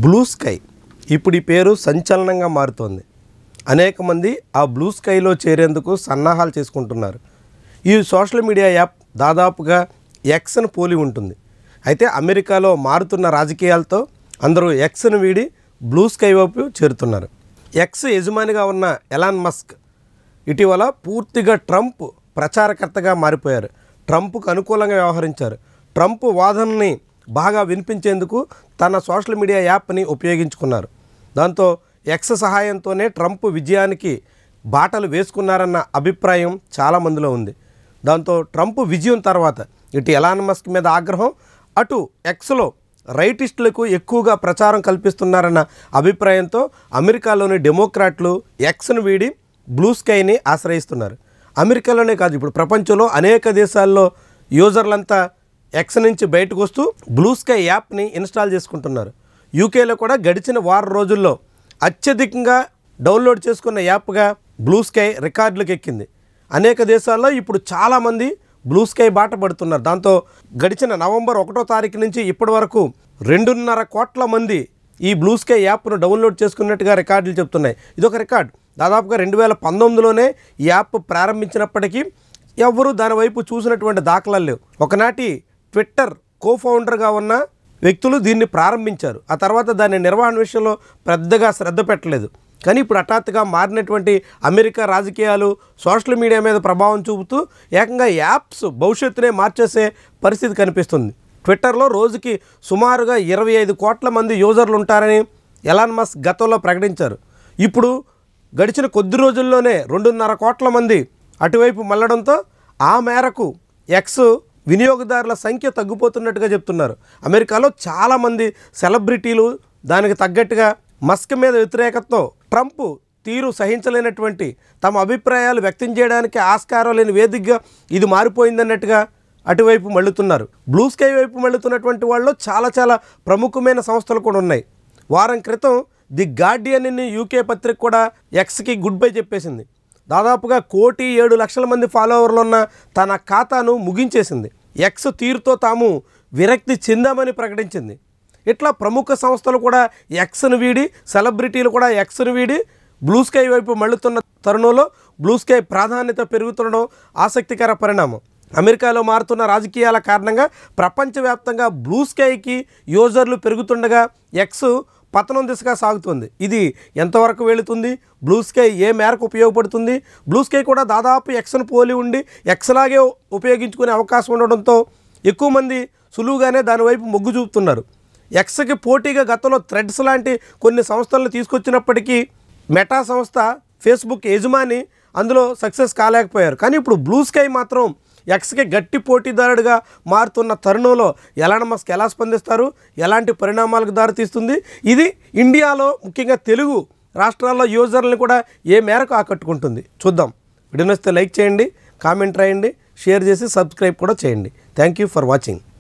Blue sky ఇప్పుడు ఈ పేరు సంచలనంగా మారుతోంది. అనేక మంది ఆ బ్లూ స్కైలో చేరేందుకు సన్నాహాలు చేసుకుంటున్నారు. ఈ సోషల్ మీడియా యాప్ దాదాపుగా ఎక్స్ను పోలి ఉంటుంది. అయితే అమెరికాలో మారుతున్న రాజకీయాలతో అందరూ ఎక్స్ను వీడి బ్లూ స్కై వైపు చేరుతున్నారు. ఎక్స్ యజమానిగా ఉన్న ఎలాన్ మస్క్ ఇటీవల పూర్తిగా ట్రంప్ ప్రచారకర్తగా మారిపోయారు. ట్రంప్కు అనుకూలంగా వ్యవహరించారు. ట్రంప్ వాదనని బాగా వినిపించేందుకు తన సోషల్ మీడియా యాప్ని ఉపయోగించుకున్నారు. దాంతో ఎక్స్ సహాయంతోనే ట్రంప్ విజయానికి బాటలు వేసుకున్నారన్న అభిప్రాయం చాలామందిలో ఉంది. దాంతో ట్రంప్ విజయం తర్వాత ఇటు ఎలాన్ మస్క్ మీద ఆగ్రహం, అటు ఎక్స్లో రైటిస్టులకు ఎక్కువగా ప్రచారం కల్పిస్తున్నారన్న అభిప్రాయంతో అమెరికాలోని డెమోక్రాట్లు ఎక్స్ను వీడి బ్లూ స్కైని ఆశ్రయిస్తున్నారు. అమెరికాలోనే కాదు, ఇప్పుడు ప్రపంచంలో అనేక దేశాల్లో యూజర్లంతా ఎక్స్ నుంచి బయటకు వస్తూ బ్లూ స్కై యాప్ని ఇన్స్టాల్ చేసుకుంటున్నారు. యూకేలో కూడా గడిచిన వారం రోజుల్లో అత్యధికంగా డౌన్లోడ్ చేసుకున్న యాప్గా బ్లూ స్కై రికార్డులకు ఎక్కింది. అనేక దేశాల్లో ఇప్పుడు చాలామంది బ్లూ స్కై బాట పడుతున్నారు. దాంతో గడిచిన నవంబర్ 1వ తారీఖు నుంచి ఇప్పటి వరకు 2.5 కోట్ల మంది ఈ బ్లూ స్కై యాప్ను డౌన్లోడ్ చేసుకున్నట్టుగా రికార్డులు చెప్తున్నాయి. ఇదొక రికార్డు. దాదాపుగా 2019లోనే ఈ యాప్ ప్రారంభించినప్పటికీ ఎవరూ దాని వైపు చూసినటువంటి దాఖలాలు లేవు. ఒకనాటి ట్విట్టర్ కోఫౌండర్గా ఉన్న వ్యక్తులు దీన్ని ప్రారంభించారు. ఆ తర్వాత దాని నిర్వహణ విషయంలో పెద్దగా శ్రద్ధ పెట్టలేదు. కానీ ఇప్పుడు హఠాత్తుగా మారినటువంటి అమెరికా రాజకీయాలు సోషల్ మీడియా మీద ప్రభావం చూపుతూ ఏకంగా యాప్స్ భవిష్యత్తునే మార్చేసే పరిస్థితి కనిపిస్తుంది. ట్విట్టర్లో రోజుకి సుమారుగా 25 కోట్ల మంది యూజర్లు ఉంటారని ఎలాన్ మస్క్ గతంలో ప్రకటించారు. ఇప్పుడు గడిచిన కొద్ది రోజుల్లోనే 2.5 కోట్ల మంది అటువైపు మళ్ళడంతో ఆ మేరకు ఎక్స్ వినియోగదారుల సంఖ్య తగ్గిపోతున్నట్టుగా చెప్తున్నారు. అమెరికాలో చాలామంది సెలబ్రిటీలు దానికి తగ్గట్టుగా మస్క్ మీద వ్యతిరేకతతో ట్రంప్ తీరు సహించలేనటువంటి తమ అభిప్రాయాలు వ్యక్తం చేయడానికి ఆస్కారం లేని వేదికగా ఇది మారిపోయిందన్నట్టుగా అటువైపు మళ్ళుతున్నారు. బ్లూ స్కై వైపు మళ్ళుతున్నటువంటి వాళ్ళు చాలా ప్రముఖమైన సంస్థలు కూడా ఉన్నాయి. వారం క్రితం ది గార్డియన్ అనే యూకే పత్రిక కూడా ఎక్స్కి గుడ్ బై చెప్పేసింది. దాదాపుగా 1,07,00,000 మంది ఫాలోవర్లు ఉన్న తన ఖాతాను ముగించేసింది. ఎక్స్ తీరుతో తాము విరక్తి చెందామని ప్రకటించింది. ఇట్లా ప్రముఖ సంస్థలు కూడా ఎక్స్ను వీడి, సెలబ్రిటీలు కూడా ఎక్స్ను వీడి బ్లూ స్కై వైపు మళ్ళుతున్న తరుణంలో బ్లూ స్కై ప్రాధాన్యత పెరుగుతుండడం ఆసక్తికర పరిణామం. అమెరికాలో మారుతున్న రాజకీయాల కారణంగా ప్రపంచవ్యాప్తంగా బ్లూ స్కైకి యూజర్లు పెరుగుతుండగా ఎక్స్ పతనం దిశగా సాగుతుంది. ఇది ఎంతవరకు వెళుతుంది? బ్లూ స్కై ఏ మేరకు ఉపయోగపడుతుంది? బ్లూ స్కై కూడా దాదాపు ఎక్స్ను పోలి ఉండి ఎక్స్లాగే ఉపయోగించుకునే అవకాశం ఉండడంతో ఎక్కువ మంది సులువుగానే దానివైపు మొగ్గు చూపుతున్నారు. ఎక్స్కి పోటీగా గతంలో థ్రెడ్స్ లాంటి కొన్ని సంస్థలను తీసుకొచ్చినప్పటికీ మెటా సంస్థ, ఫేస్బుక్ యజమాని అందులో సక్సెస్ కాలేకపోయారు. కానీ ఇప్పుడు బ్లూ స్కై మాత్రం ఎక్స్కి గట్టి పోటీదారుడిగా మారుతున్న తరుణంలో ఎలాన్ మస్క్ ఎలా స్పందిస్తారు, ఎలాంటి పరిణామాలకు దారితీస్తుంది, ఇది ఇండియాలో ముఖ్యంగా తెలుగు రాష్ట్రాల్లో యూజర్లను కూడా ఏ మేరకు ఆకట్టుకుంటుంది చూద్దాం. వీడియో నచ్చితే లైక్ చేయండి, కామెంట్ రాయండి, షేర్ చేసి సబ్స్క్రైబ్ కూడా చేయండి. Thank you for watching.